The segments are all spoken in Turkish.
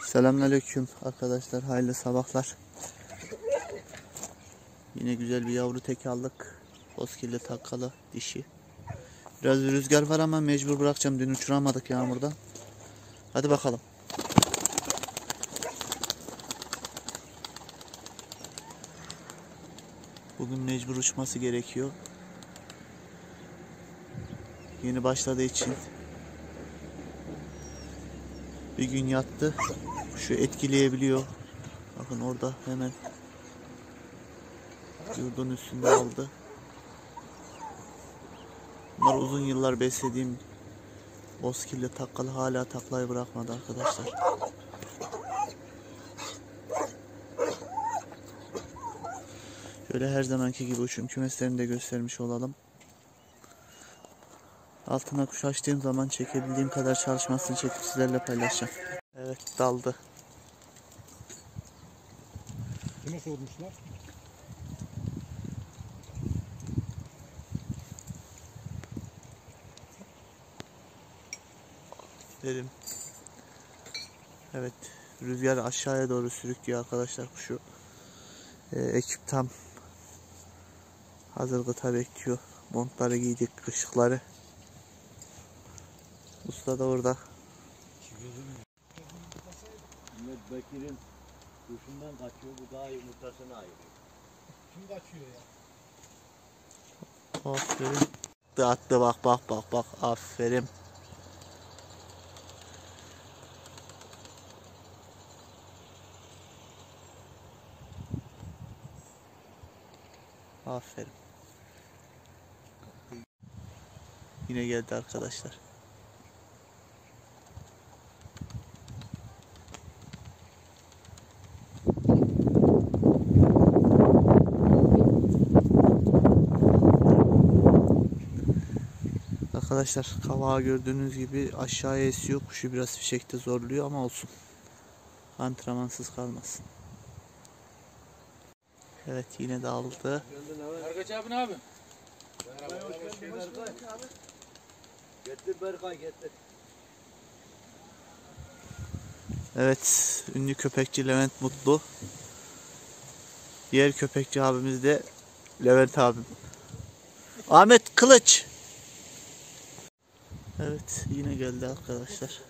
Selamünaleyküm arkadaşlar, hayırlı sabahlar. Yine güzel bir yavru tek aldık. Bozkirli takkalı dişi. Biraz rüzgar var ama mecbur bırakacağım. Dün uçuramadık yağmurdan. Hadi bakalım. Bugün mecbur uçması gerekiyor. Yeni başladığı için bir gün yattı. Şu etkileyebiliyor. Bakın orada hemen yurdun üstünde aldı. Bunlar uzun yıllar beslediğim bozkirli takkalı, hala taklayı bırakmadı arkadaşlar. Şöyle her zamanki gibi uçum kümeslerini de göstermiş olalım. Altına kuş açtığım zaman çekebildiğim kadar çalışmasını çekip sizlerle paylaşacağım. Evet, daldı. Kime sormuşlar? Derim. Evet, rüzgar aşağıya doğru sürüklüyor arkadaşlar kuşu. Ekip tam hazır gıta bekliyor. Montları giydik, ışıkları. Usta da orada. Mehmet Bekir'in kuşundan kaçıyor, bu daha yumurtasını ayırıyor. Kim kaçıyor ya? Aferin. Attı, bak. Aferin. Aferin. Yine geldi arkadaşlar. Arkadaşlar kavağı gördüğünüz gibi aşağıya esiyor. Kuşu biraz fişekte zorluyor ama olsun. Antrenmansız kalmasın. Evet, yine de aldı. Ergaç abi ne abi? Getir Berkay, getir. Evet, ünlü köpekçi Levent Mutlu. Diğer köpekçi abimiz de Levent abim. Ahmet Kılıç. Evet, yine geldi arkadaşlar.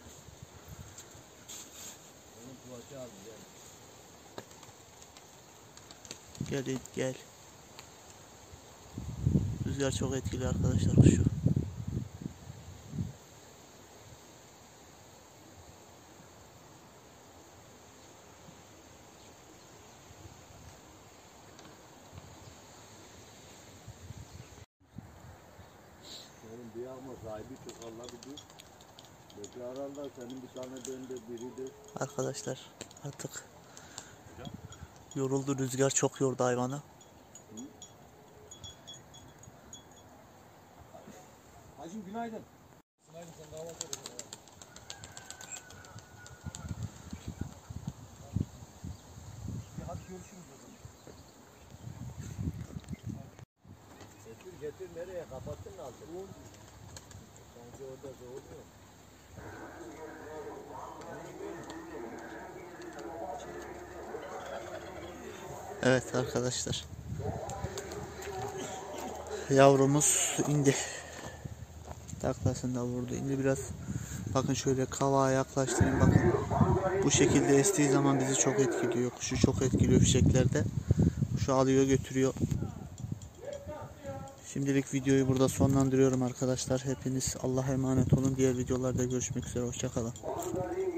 Gel. Rüzgar çok etkili arkadaşlar kuşu. Oğlum bir yağma sahibi çok Allah bilir. Bekir ararlar, senin bir tane döndü biridir. Arkadaşlar artık yoruldu, rüzgar çok yordu hayvanı. Hacım günaydın. Günaydın, sen kahvaltı edin. Hadi görüşürüz o zaman. Getir nereye? Kapattın mı altını? Sanki orada doğuruyor. Evet arkadaşlar. Yavrumuz indi. Taklasını da vurdu. İndi biraz. Bakın şöyle kavağa yaklaştırayım, bakın. Bu şekilde estiği zaman bizi çok etkiliyor. Kuşu çok etkiliyor fişeklerde. Kuşu alıyor götürüyor. Şimdilik videoyu burada sonlandırıyorum arkadaşlar. Hepiniz Allah'a emanet olun. Diğer videolarda görüşmek üzere. Hoşça kalın.